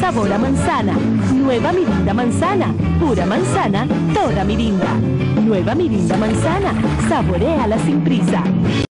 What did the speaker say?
sabor a manzana. Nueva Mirinda Manzana, pura manzana, toda Mirinda. Nueva Mirinda Manzana, saboréala sin prisa.